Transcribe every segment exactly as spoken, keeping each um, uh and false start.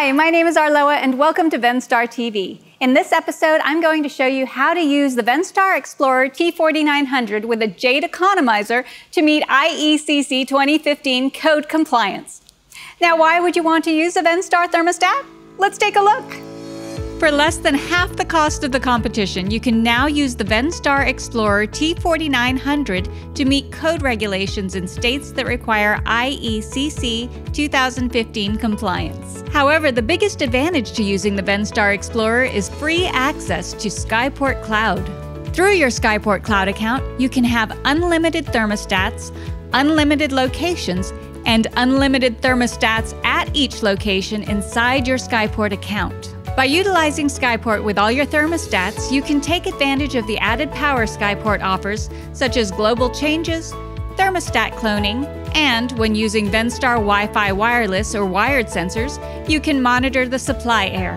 Hi, my name is Arloa and welcome to Venstar T V. In this episode, I'm going to show you how to use the Venstar Explorer T forty-nine hundred with a Jade economizer to meet I E C C twenty fifteen code compliance. Now, why would you want to use a Venstar thermostat? Let's take a look. For less than half the cost of the competition, you can now use the Venstar Explorer T forty-nine hundred to meet code regulations in states that require I E C C two thousand fifteen compliance. However, the biggest advantage to using the Venstar Explorer is free access to Skyport Cloud. Through your Skyport Cloud account, you can have unlimited thermostats, unlimited locations, and unlimited thermostats at each location inside your Skyport account. By utilizing Skyport with all your thermostats, you can take advantage of the added power Skyport offers, such as global changes, thermostat cloning, and when using Venstar Wi-Fi wireless or wired sensors, you can monitor the supply air.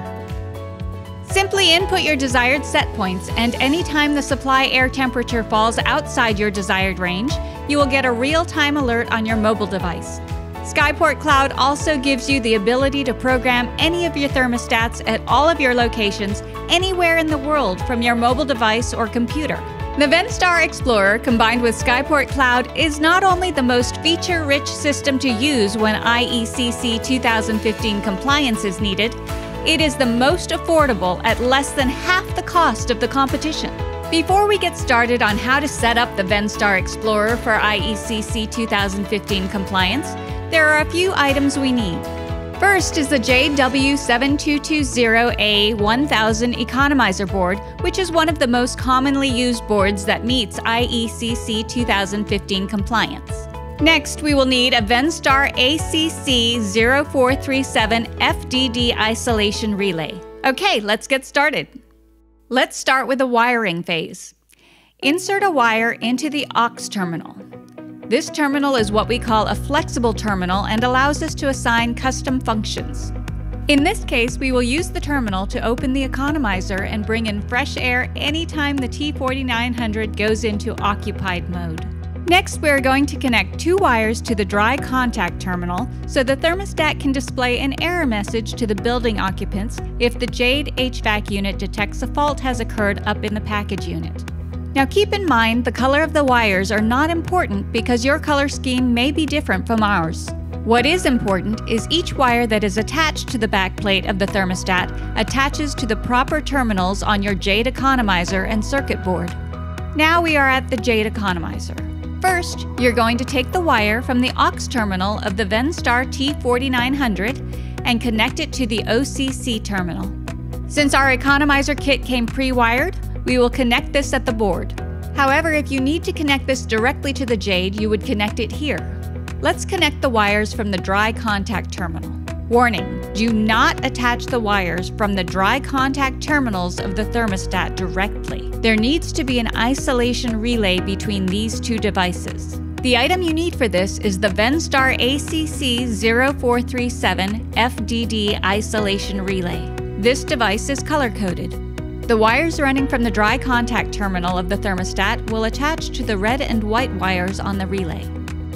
Simply input your desired set points, and anytime the supply air temperature falls outside your desired range, you will get a real-time alert on your mobile device. Skyport Cloud also gives you the ability to program any of your thermostats at all of your locations anywhere in the world from your mobile device or computer. The Venstar Explorer combined with Skyport Cloud is not only the most feature-rich system to use when I E C C two thousand fifteen compliance is needed, it is the most affordable at less than half the cost of the competition. Before we get started on how to set up the Venstar Explorer for I E C C two thousand fifteen compliance, there are a few items we need. First is the Jade W seven two two zero A one thousand economizer board, which is one of the most commonly used boards that meets I E C C two thousand fifteen compliance. Next, we will need a Venstar A C C zero four three seven F D D isolation relay. Okay, let's get started. Let's start with the wiring phase. Insert a wire into the aux terminal. This terminal is what we call a flexible terminal and allows us to assign custom functions. In this case, we will use the terminal to open the economizer and bring in fresh air anytime the T forty-nine hundred goes into occupied mode. Next, we are going to connect two wires to the dry contact terminal so the thermostat can display an error message to the building occupants if the Jade H V A C unit detects a fault has occurred up in the package unit. Now keep in mind the color of the wires are not important because your color scheme may be different from ours. What is important is each wire that is attached to the backplate of the thermostat attaches to the proper terminals on your Jade economizer and circuit board. Now we are at the Jade economizer. First, you're going to take the wire from the aux terminal of the Venstar T forty-nine hundred and connect it to the O C C terminal. Since our economizer kit came pre-wired, we will connect this at the board. However, if you need to connect this directly to the Jade, you would connect it here. Let's connect the wires from the dry contact terminal. Warning, do not attach the wires from the dry contact terminals of the thermostat directly. There needs to be an isolation relay between these two devices. The item you need for this is the Venstar A C C zero four three seven F D D isolation relay. This device is color-coded. The wires running from the dry contact terminal of the thermostat will attach to the red and white wires on the relay.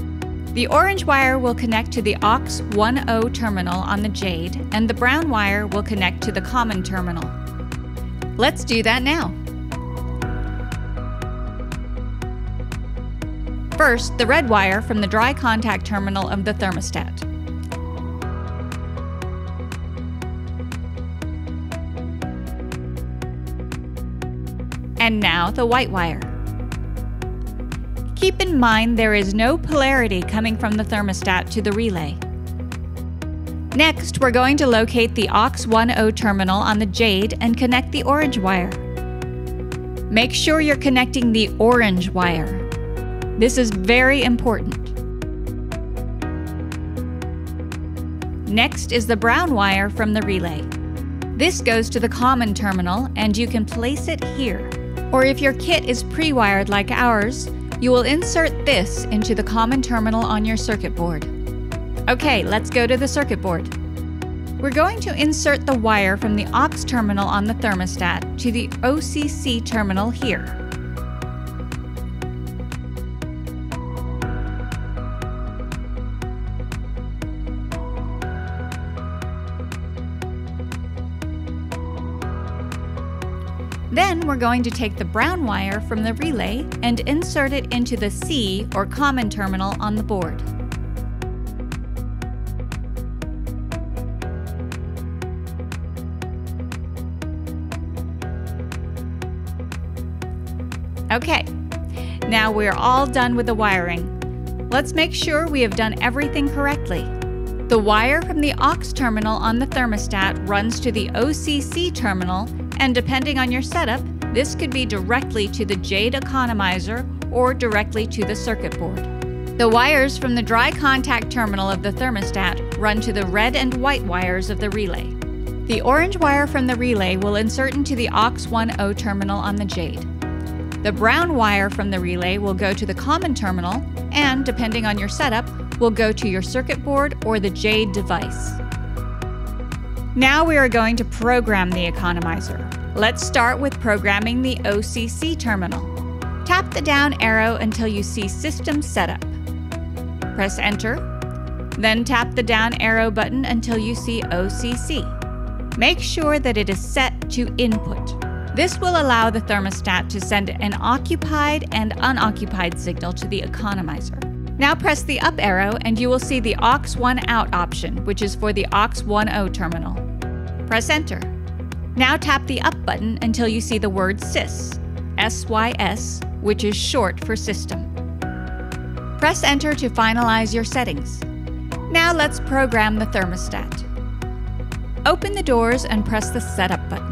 The orange wire will connect to the aux ten terminal on the Jade, and the brown wire will connect to the common terminal. Let's do that now. First, the red wire from the dry contact terminal of the thermostat. And now the white wire. Keep in mind there is no polarity coming from the thermostat to the relay. Next, we're going to locate the aux ten terminal on the Jade and connect the orange wire. Make sure you're connecting the orange wire. This is very important. Next is the brown wire from the relay. This goes to the common terminal and you can place it here. Or if your kit is pre-wired like ours, you will insert this into the common terminal on your circuit board. Okay, let's go to the circuit board. We're going to insert the wire from the aux terminal on the thermostat to the O C C terminal here. Then we're going to take the brown wire from the relay and insert it into the C or common terminal on the board. Okay, now we're all done with the wiring. Let's make sure we have done everything correctly. The wire from the aux terminal on the thermostat runs to the O C C terminal, and depending on your setup, this could be directly to the Jade economizer or directly to the circuit board. The wires from the dry contact terminal of the thermostat run to the red and white wires of the relay. The orange wire from the relay will insert into the aux ten terminal on the Jade. The brown wire from the relay will go to the common terminal and, depending on your setup, will go to your circuit board or the Jade device. Now we are going to program the economizer. Let's start with programming the O C C terminal. Tap the down arrow until you see System Setup. Press Enter, then tap the down arrow button until you see O C C. Make sure that it is set to Input. This will allow the thermostat to send an occupied and unoccupied signal to the economizer. Now press the up arrow and you will see the aux one out option, which is for the aux ten terminal. Press Enter. Now tap the up button until you see the word Sys, S Y S, which is short for System. Press Enter to finalize your settings. Now let's program the thermostat. Open the doors and press the Setup button.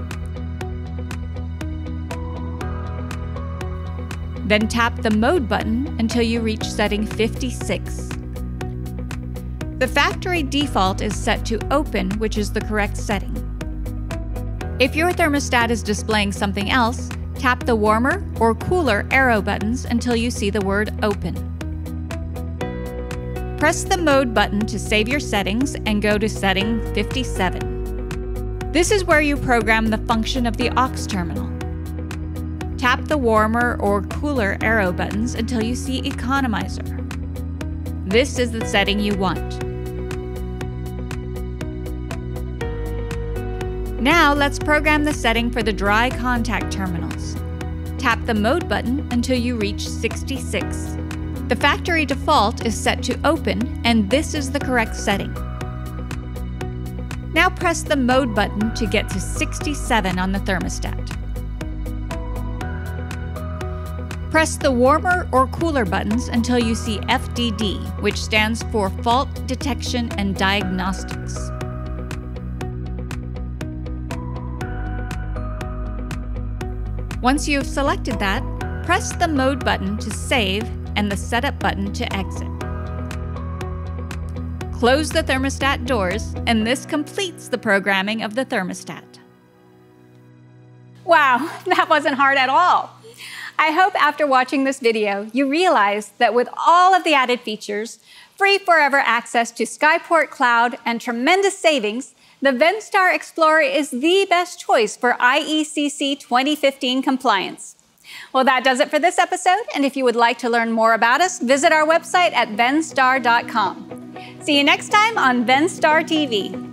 Then tap the Mode button until you reach setting fifty-six. The factory default is set to Open, which is the correct setting. If your thermostat is displaying something else, tap the warmer or cooler arrow buttons until you see the word Open. Press the Mode button to save your settings and go to setting fifty-seven. This is where you program the function of the aux terminal. Tap the warmer or cooler arrow buttons until you see Economizer. This is the setting you want. Now let's program the setting for the dry contact terminals. Tap the Mode button until you reach sixty-six. The factory default is set to Open, and this is the correct setting. Now press the Mode button to get to sixty-seven on the thermostat. Press the warmer or cooler buttons until you see F D D, which stands for Fault Detection and Diagnostics. Once you have selected that, press the Mode button to save and the Setup button to exit. Close the thermostat doors, and this completes the programming of the thermostat. Wow, that wasn't hard at all. I hope after watching this video, you realize that with all of the added features, free forever access to Skyport Cloud, and tremendous savings, the Venstar Explorer is the best choice for I E C C twenty fifteen compliance. Well, that does it for this episode, and if you would like to learn more about us, visit our website at venstar dot com. See you next time on Venstar T V.